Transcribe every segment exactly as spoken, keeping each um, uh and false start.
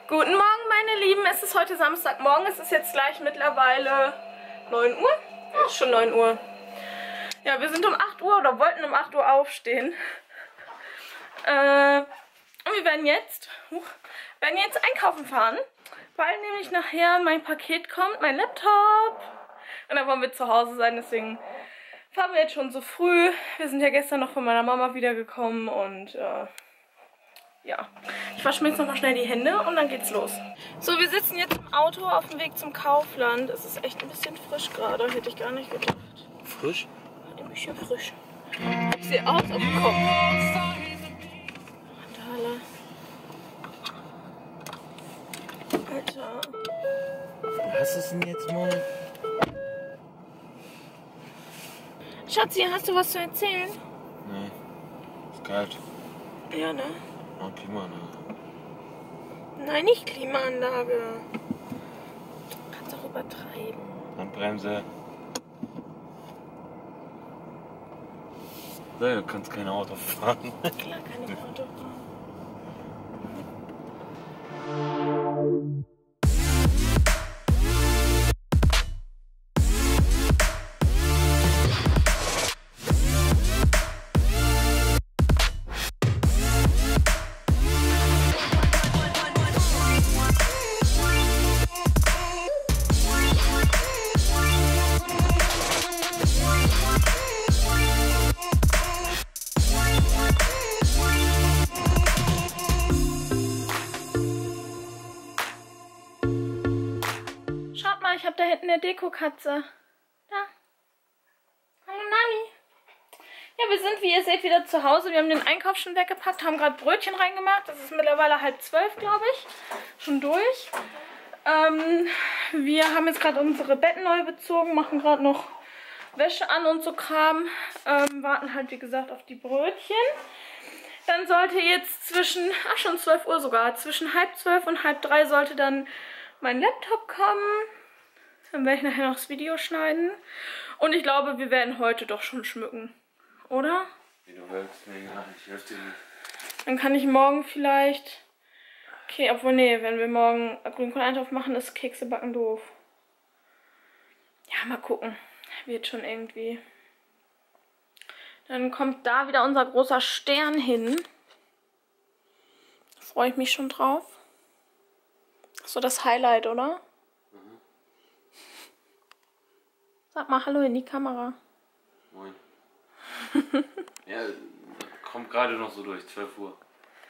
Guten Morgen, meine Lieben. Es ist heute Samstagmorgen. Es ist jetzt gleich mittlerweile neun Uhr. Ja, ist schon neun Uhr. Ja, wir sind um acht Uhr oder wollten um acht Uhr aufstehen. Äh, und wir werden jetzt, uh, werden jetzt einkaufen fahren, weil nämlich nachher mein Paket kommt, mein Laptop. Und dann wollen wir zu Hause sein, deswegen fahren wir jetzt schon so früh. Wir sind ja gestern noch von meiner Mama wiedergekommen und äh, ja, ich wasche mir jetzt noch mal schnell die Hände und dann geht's los. So, wir sitzen jetzt im Auto auf dem Weg zum Kaufland. Es ist echt ein bisschen frisch gerade, hätte ich gar nicht gedacht. Frisch? Ein bisschen frisch. Ich sehe aus auf dem Kopf. Mandala. Alter. Was ist denn jetzt mal? Schatzi, hast du was zu erzählen? Nee. Ist kalt. Ja, ne? Oh, Klimaanlage. Nein, nicht Klimaanlage. Du kannst doch übertreiben. Handbremse. Nee, du kannst kein Auto fahren. Klar kann ich Auto fahren. Ich habe da hinten eine Dekokatze. Da. Hallo Nani. Ja, wir sind, wie ihr seht, wieder zu Hause. Wir haben den Einkauf schon weggepackt, haben gerade Brötchen reingemacht. Das ist mittlerweile halb zwölf, glaube ich. Schon durch. Ähm, wir haben jetzt gerade unsere Betten neu bezogen, machen gerade noch Wäsche an und so Kram. Ähm, warten halt, wie gesagt, auf die Brötchen. Dann sollte jetzt zwischen, ach schon zwölf Uhr sogar, zwischen halb zwölf und halb drei sollte dann mein Laptop kommen. Dann werde ich nachher noch das Video schneiden. Und ich glaube, wir werden heute doch schon schmücken. Oder? Wie du willst, nee, ich helfe dir nicht. Dann kann ich morgen vielleicht... Okay, obwohl, nee, wenn wir morgen Grünkohl-Eintopf machen, ist Kekse backen doof. Ja, mal gucken. Wird schon irgendwie. Dann kommt da wieder unser großer Stern hin. Da freue ich mich schon drauf. So das Highlight, oder? Sag mal Hallo in die Kamera. Moin. Ja, kommt gerade noch so durch, zwölf Uhr.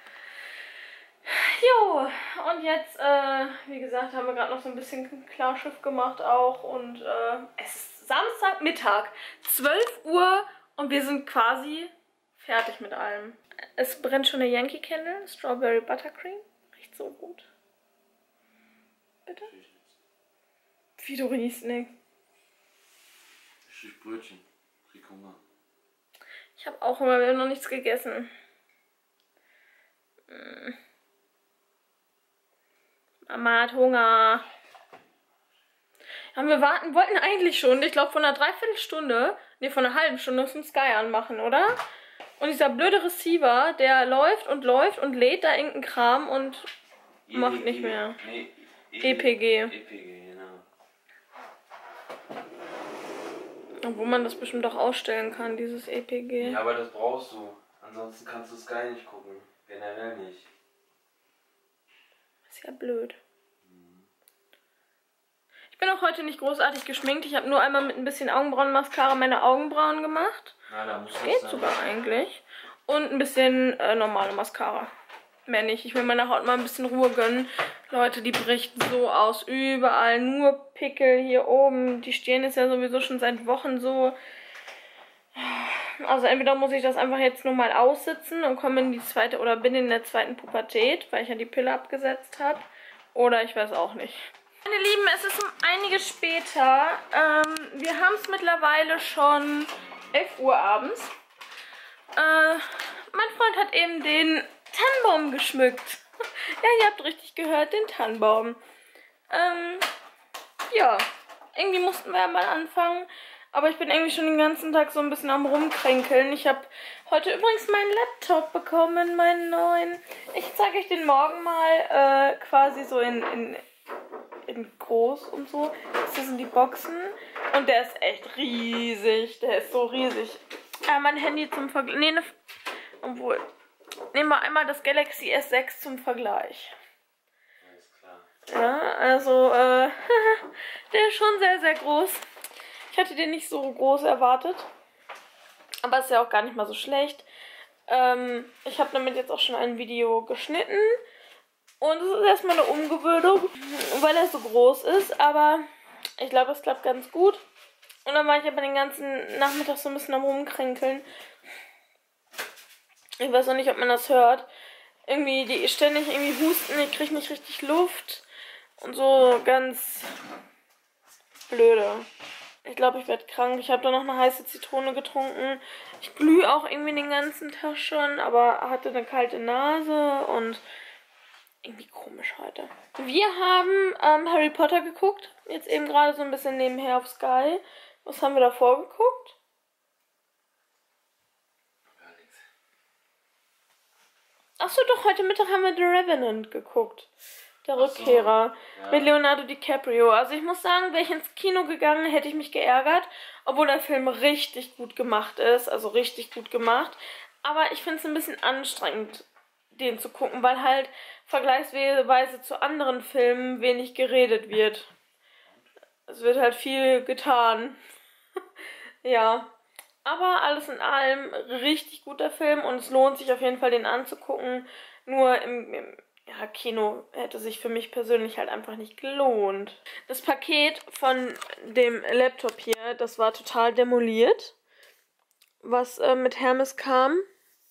Jo, und jetzt, äh, wie gesagt, haben wir gerade noch so ein bisschen Klarschiff gemacht auch. Und äh, es ist Samstagmittag, zwölf Uhr und wir sind quasi fertig mit allem. Es brennt schon eine Yankee Candle, Strawberry Buttercream. Riecht so gut. Bitte? Wie, du riechst nicht? Ich Brötchen. Krieg Hunger. Ich habe auch Hunger, wir haben noch nichts gegessen. Hm. Mama hat Hunger. Ja, wir warten, wollten eigentlich schon, ich glaube von einer Dreiviertelstunde, ne, von einer halben Stunde zum Sky anmachen, oder? Und dieser blöde Receiver, der läuft und läuft und lädt da irgendeinen Kram und macht nicht mehr. Nee, E P G. E P G, genau. Obwohl man das bestimmt auch ausstellen kann, dieses E P G. Ja, aber das brauchst du. Ansonsten kannst du Sky nicht gucken. Generell nicht. Ist ja blöd. Ich bin auch heute nicht großartig geschminkt. Ich habe nur einmal mit ein bisschen Augenbrauenmascara meine Augenbrauen gemacht. Na, da muss das geht sein. Sogar eigentlich. Und ein bisschen äh, normale Mascara. Mehr nicht. Ich will meiner Haut mal ein bisschen Ruhe gönnen. Leute, die bricht so aus. Überall nur Pickel hier oben. Die Stirn ist ja sowieso schon seit Wochen so. Also entweder muss ich das einfach jetzt nur mal aussitzen und komme in die zweite oder bin in der zweiten Pubertät, weil ich ja die Pille abgesetzt habe. Oder ich weiß auch nicht. Meine Lieben, es ist um einiges später. Ähm, wir haben es mittlerweile schon elf Uhr abends. Äh, mein Freund hat eben den Tannenbaum geschmückt. Ja, ihr habt richtig gehört, den Tannenbaum. Ähm, ja, irgendwie mussten wir ja mal anfangen. Aber ich bin irgendwie schon den ganzen Tag so ein bisschen am Rumkränkeln. Ich habe heute übrigens meinen Laptop bekommen, meinen neuen. Ich zeige euch den morgen mal äh, quasi so in, in, in groß und so. Das sind die Boxen. Und der ist echt riesig. Der ist so riesig. Äh, mein Handy zum Vergleich. Nee, ne, obwohl. Nehmen wir einmal das Galaxy S sechs zum Vergleich. Alles klar. Ja, also, äh, der ist schon sehr, sehr groß. Ich hatte den nicht so groß erwartet. Aber ist ja auch gar nicht mal so schlecht. Ähm, ich habe damit jetzt auch schon ein Video geschnitten. Und es ist erstmal eine Umgewöhnung, weil er so groß ist. Aber ich glaube, es klappt ganz gut. Und dann war ich aber den ganzen Nachmittag so ein bisschen am Rumkränkeln. Ich weiß auch nicht, ob man das hört. Irgendwie die ständig irgendwie husten, ich kriege nicht richtig Luft. Und so ganz blöde. Ich glaube, ich werde krank. Ich habe da noch eine heiße Zitrone getrunken. Ich glühe auch irgendwie den ganzen Tag schon, aber hatte eine kalte Nase und irgendwie komisch heute. Wir haben ähm, Harry Potter geguckt. Jetzt eben gerade so ein bisschen nebenher auf Sky. Was haben wir davor geguckt? Gar nichts. Achso, doch, heute Mittag haben wir The Revenant geguckt. Der Ach so, Rückkehrer ja. mit Leonardo DiCaprio. Also ich muss sagen, wäre ich ins Kino gegangen, hätte ich mich geärgert. Obwohl der Film richtig gut gemacht ist. Also richtig gut gemacht. Aber ich finde es ein bisschen anstrengend, den zu gucken, weil halt vergleichsweise zu anderen Filmen wenig geredet wird. Es wird halt viel getan. Ja. Aber alles in allem richtig guter Film und es lohnt sich auf jeden Fall, den anzugucken. Nur im, im ja, Kino hätte sich für mich persönlich halt einfach nicht gelohnt. Das Paket von dem Laptop hier, das war total demoliert, was äh, mit Hermes kam.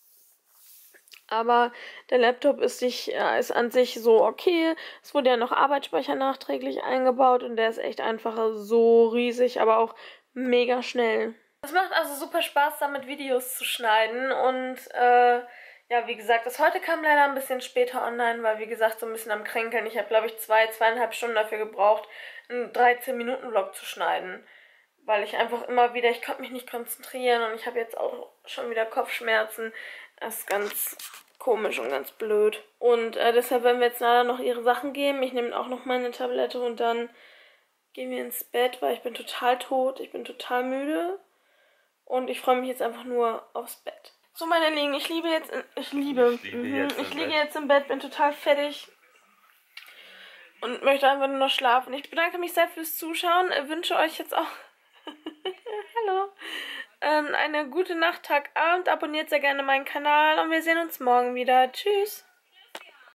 Aber der Laptop ist, sich, äh, ist an sich so okay. Es wurde ja noch Arbeitsspeicher nachträglich eingebaut und der ist echt einfach so riesig, aber auch mega schnell. Es macht also super Spaß, damit Videos zu schneiden und äh, ja, wie gesagt, das heute kam leider ein bisschen später online, weil wie gesagt, so ein bisschen am Kränkeln. Ich habe, glaube ich, zwei, zweieinhalb Stunden dafür gebraucht, einen dreizehn Minuten Vlog zu schneiden. Weil ich einfach immer wieder, ich konnte mich nicht konzentrieren und ich habe jetzt auch schon wieder Kopfschmerzen. Das ist ganz komisch und ganz blöd. Und äh, deshalb werden wir jetzt leider noch ihre Sachen geben. Ich nehme auch noch meine Tablette und dann gehen wir ins Bett, weil ich bin total tot, ich bin total müde. Und ich freue mich jetzt einfach nur aufs Bett. So, meine Lieben, ich liebe jetzt, in, ich liebe, Ich, liebe mhm, jetzt ich im liege Bett. jetzt im Bett, bin total fertig und möchte einfach nur noch schlafen. Ich bedanke mich sehr fürs Zuschauen, äh, wünsche euch jetzt auch, hallo, ähm, eine gute Nacht, Tag, Abend, abonniert sehr gerne meinen Kanal und wir sehen uns morgen wieder. Tschüss!